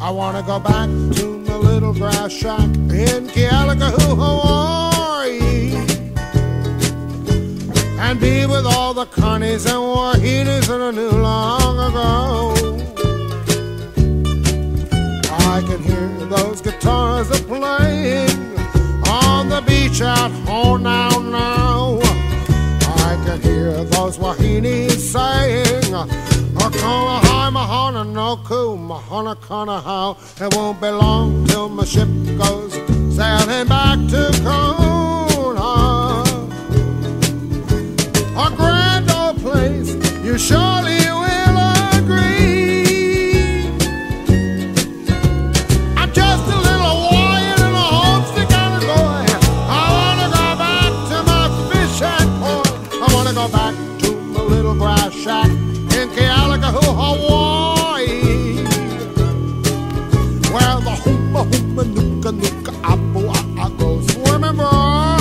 I wanna go back to my little grass shack in Kealakekua, Hawaii, and be with all the carnies and wahinis that I knew long ago. I can hear those guitars are playing on the beach at home now. I can hear those wahinis saying, Akona hai mahana no ku mahana kana how. It won't be long till my ship goes sailing back to Kona. A grand old place, you surely will agree. I'm just a little Hawaiian and a homesick kind of boy. I wanna go back to my fishing port. I wanna go back to my little grass shack in Kealakekua, Hawaii, where the huma huma nuka nuka apu a go swimming by.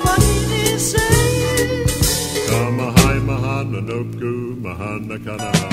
Mahana no ku mahana kana.